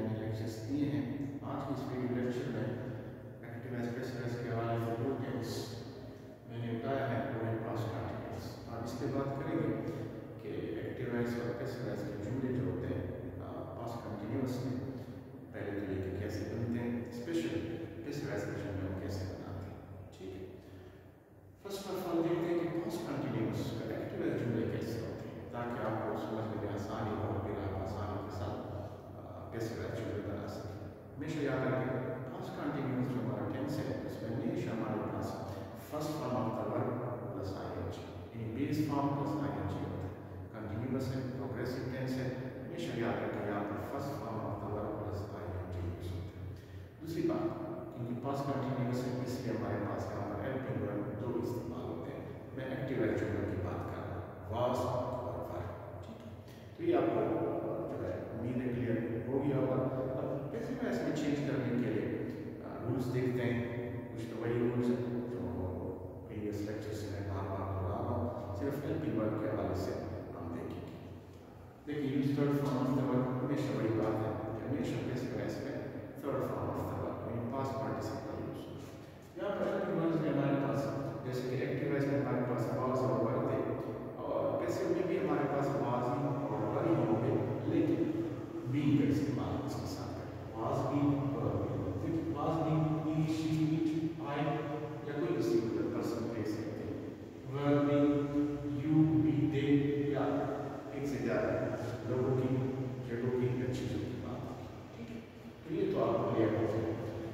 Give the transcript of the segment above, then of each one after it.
मैंने लेक्चर्स दिए हैं। आज के इस वीडियो लेक्चर में एक्टिव एस्पेसिस के हवाले से दो टेंस मैंने बताया है, वो है पास्ट कंटिन्यूअस। आज इस पर बात करेंगे कि एक्टिव एस और पैसिव के जुमले जो होते हैं पास्ट कंटिन्यूअस में पहले तरीके कैसे बनते हैं, स्पेशली पैसिव के जुमले को कैसे बनाते हैं। ठीक है, फर्स्ट ऑफ ऑल देखते हैं कि पास्ट कंटिन्यूअस का एक्टिव जुमले कैसे होते हैं ताकि आपको समझने में आसानी हो, फिर आप आसानी के साथ पैसिव जुमले बना सकें। हमेशा याद रखें पास्ट कंटिन्यूअस जो हमारा टेंस है उसमें हमेशा हमारे पास first form of the verb plus ING यानी बेस फॉर्म प्लस आईएनजी होता है। कंटिन्यूअस है, प्रोग्रेसिव टेंस है, हमेशा याद रखें यहाँ पर first form of the verb plus ING use होता है। दूसरी बात, क्योंकि पास्ट कंटिन्यूअस है इसलिए हमारे पास यहाँ पर हेल्पिंग वर्ब दो इस्तेमाल होते हैं। मैं एक्टिव जुमलों की बात कर रहा हूँ, वाज और वर। ठीक है, तो ये आपको जो है उम्मीद है क्लियर हो गया होगा। अब पैसिव वॉइस में चेंज करने के लिए रूल्स देखते हैं। कुछ तो वही रूल्स हैं जो प्रीवियस लेक्चर से मैं बार बार दोहरा रहा हूँ, सिर्फ हेल्पिंग वर्ब के हवाले से हम देखेंगे। देखिए use third form of the verb, हमेशा वही बात है, हमेशा पैसिव वॉइस में third form of the verb यानी पास्ट पार्टिसिपल यूज। यहाँ पर हेल्पिंग वर्ब्स में हमारे पास जैसे कि एक्टिव वॉइस में हमारे पास वाज और वर थे, और पैसिव में भी हमारे पास वाज ही और वर ही होंगे, लेकिन बी का इस्तेमाल इसके साथ है। Was be was be he she it I या कोई सिंगुलर पर्सन ले सकते हैं। Were be you be they या एक से ज्यादा लोगों की जगहों की चीजों की बात। ठीक है, तो ये तो आपको क्लियर हो जाए।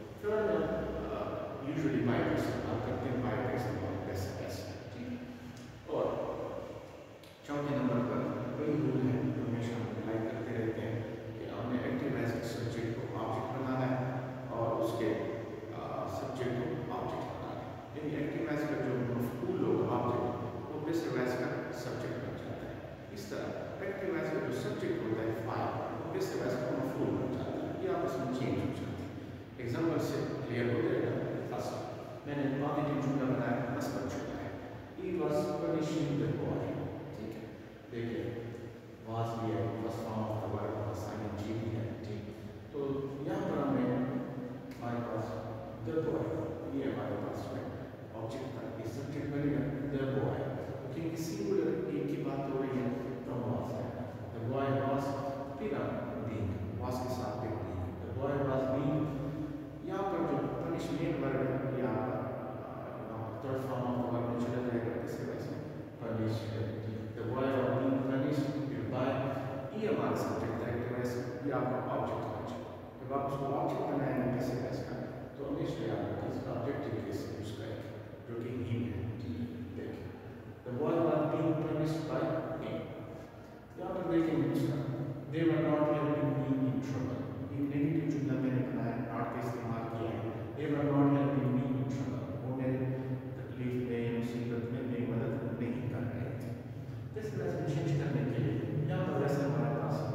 थर्ड यूजुअली बाय का इस्तेमाल करते हैं, बाय का इस्तेमाल कैसे कैसे। ठीक है, और चौथे नंबर पर वही रूल है जो हमेशा हम अप्लाई करते रहते हैं कि हमने एक्टिव वॉइस के सब्जेक्ट को ऑब्जेक्ट बनाना है और उसके सब्जेक्ट को ऑब्जेक्ट बनाना है। यानी एक्टिव वॉइस का जो मफूल होगा ऑब्जेक्ट वो पैसिव वॉइस का सब्जेक्ट बन जाता है। इस तरह एक्टिव वॉइस का जो सब्जेक्ट होता है फाइल वो पैसिव वॉइस का मफूल बन जाता है, ये आपस में चेंज हो जाता है। एग्जांपल से क्लियर हो जाएगा। फर्स्ट मैंने पॉजिटिव जुमला बनाया, मस्बत जुमला है, he was punishing the boy. ठीक है, देखिए वाज भी है, first form of the verb plus ING भी है। ठीक, तो यहाँ पर हमें हमारे पास द बॉय, ये हमारे पास में ऑब्जेक्ट था, ये सब्जेक्ट बनेगा द बॉय, क्योंकि सिंगुलर एक की बात हो रही है तो वाज है। द बॉय वाज फिर बीइंग, वाज के साथ भी being, the boy was being. यहाँ पर जो पनिशमेंट वर्ब है यहाँ पर third form of the verb में चला जाएगा, इससे वैसे punished. The boy was being punished फिर बाय, ये हमारा सब्जेक्ट है, तो वैसे ये आपका ऑब्जेक्ट बन जाए। जब आप उसको ऑब्जेक्ट बनाएंगे कैसे वैसे तो हमेशा याद रखें इसका ऑब्जेक्टिव केस यूज करें जो कि ही है। देखिए the boy was being punished by him. यहाँ पर देखेंगे दूसरा, they were not helping me in trouble. ये नेगेटिव जुमला मैंने बनाया, नॉट का इस्तेमाल किया है। They were not helping me in trouble, वो मेरे तकलीफ में मुसीबत में मेरी मदद नहीं कर रहे थे। दिस वैसे चेंज करने के लिए यहाँ पर वैसे हमारे पास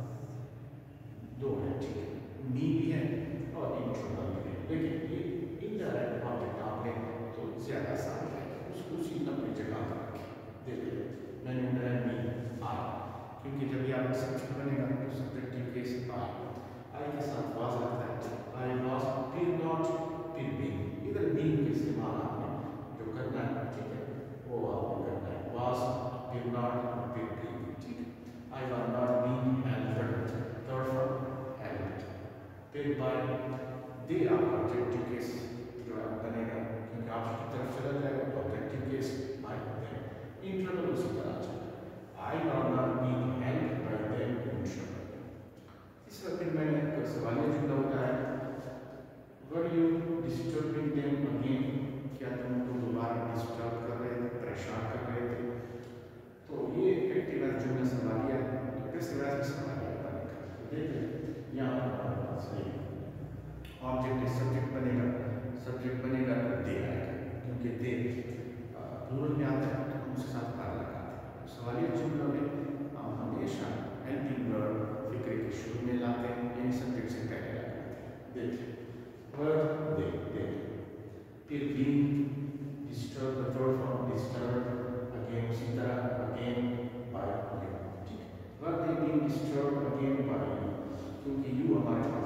दो है। ठीक है, मी भी है और इन ट्रबल भी है, लेकिन ये इनडायरेक्ट ऑब्जेक्ट आपने तो ज्यादा आसान है उसको उसी अपनी जगह पर रखें। देखिए मैंने बनाया मी आई, क्योंकि जब ये आपका सब्जेक्ट बनेगा तो सब्जेक्टिव केस आई के साथ वाज लगता है। आई वाज फिर नॉट फिर बीइंग, इधर बीइंग का इस्तेमाल आपने जो करना है, ठीक है, वो आपने करना है। वाज फिर नॉट फिर बीइंग। ठीक है, I was not being helped, third form helped, फिर बाय दे आपका ऑब्जेक्टिव केस जो है बनेगा, क्योंकि ऑब्जेक्ट की तरफ चला जाएगा तो objective case by they. In trouble उसी तरह चलेगा, I was not being helped by them in trouble. इस वक्त मैंने एक सवालिया जुमला बताया, were you disturbing them again, क्या तुम उनको दोबारा डिस्टर्ब कर रहे थे, परेशान कर रहे थे। तो ये एक्टिव जुमला सवालिया है, तो पैसिव वॉइस में सवालिया बनेगा। तो देखिए यहाँ पर हमारे पास ये ऑब्जेक्ट सब्जेक्ट बनेगा, सब्जेक्ट बनेगा तो दे आएगा, क्योंकि दे प्लूरल में आता है तो उसके साथ कार लगाते हैं। सवालिया जुमलों में हम हमेशा हेल्पिंग वर्ब फिक्र के शुरू में लाते हैं, यानी सब्जेक्ट से पहले लगाते हैं। देखिए वर्ब दे, फिर being disturb, the third form disturb, again उसी तरह अगेन बाय यू। ठीक है, verb they being disturb again by you, क्योंकि यू हमारे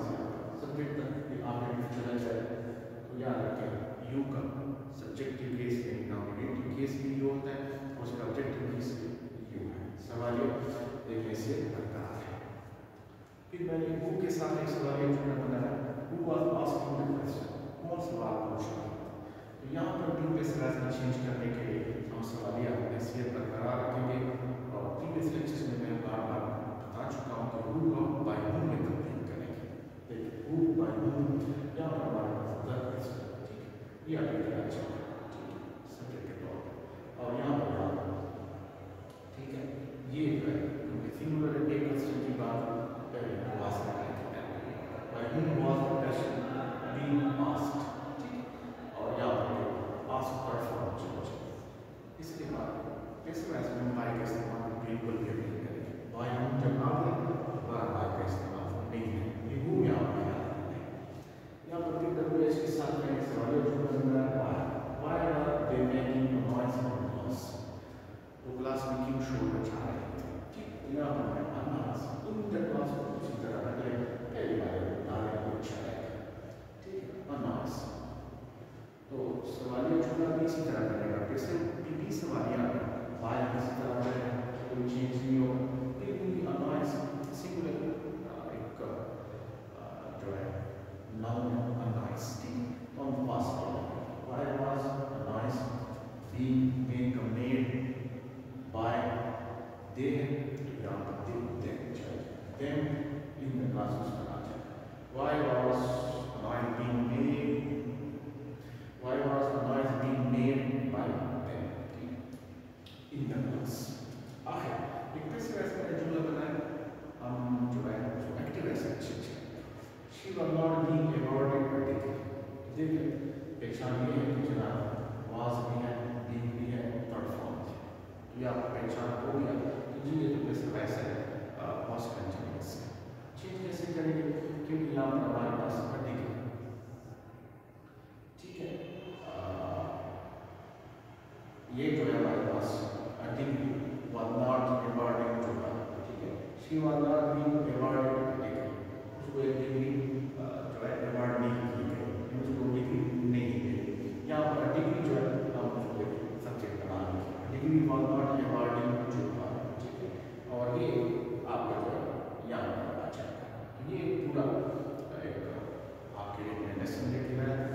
साथ एक सवाल ये जुमला बनाया, who was asking the question, कौन सवाल पूछ रहा था। तो यहाँ पर प्रीवियस रेस्ट चेंज करने के लिए हम सवालिया हैसियत बरकरार रखेंगे। और प्रीवियस लेक्चर्स में मैं बार बार बता चुका हूँ कि who को by whom में तब्दील करेंगे। देखिए who by whom यहाँ पर हमारे पास द क्वेश्चन, ठीक है, ये आपके लिए अच्छा है, ठीक है, सब्जेक्ट के तौर पर। और यहाँ पर ठीक है, ये जो है क्योंकि सिंगुलर एक क्वेश्चन की बात पहले वास में आए थे, by whom was the question being asked, ठीक है। और यहाँ पर ask perform चीज, इसके बाद इस वैसे में by का इस्तेमाल बिल्कुल भी नहीं करेंगे। by whom जब आप बार by का इस्तेमाल नहीं है, ये who यहाँ पर है। यहाँ पर PWH के साथ में एक सवाल जो बन रहा है, why are they making a noise in class, वो क्लास में क्यों शोर मचा रहे थे, ठीक है। यहाँ पर मैं अनाज इन द क्लास को उसी तरह रख ले, पहली बार डाले को अच्छा रहेगा, ठीक है, अनाज। तो सवालिया जुमला भी इसी तरह करेगा, फिर से भी सवालिया बाय इसी तरह करेगा, कोई चेंज नहीं होगा। फिर भी अनाज सिंगुलर एक जो है नाउन अनाज, ठीक, on past why was a noise being made by they them in the classes बनाते हैं। Why was a noise being made by them in the class। आखिर एक पैसे वैसे का जुमला बनाया, हम जो है जो एक्टिव ऐसे चीज है, she was not being awarded particularly, देखिए पहचान ये है कि जनाब वाज भी है, being भी है, थर्ड फॉर्म, ये आपको पहचान हो गया कि जी ये तो कैसे वैसे पास्ट कंटिन्यूअस है। चेंज कैसे करेंगे, क्योंकि यहाँ पर हमारे पास पर्टिकुलर, ठीक है, ये जो है हमारे पास degree was not awarded to her, ठीक है, she was not being awarded a degree, उसको एक डिग्री जो है अवार्ड नहीं की गई, उसको डिग्री नहीं दी गई। यहाँ पर डिग्री जो है हम उसको सब्जेक्ट बना लेंगे, degree was not awarded to her, ठीक है। और ये आपका जो है यहाँ पर अच्छा है, ये पूरा एक आपके लिए मैंने लेसन लिख दिया है।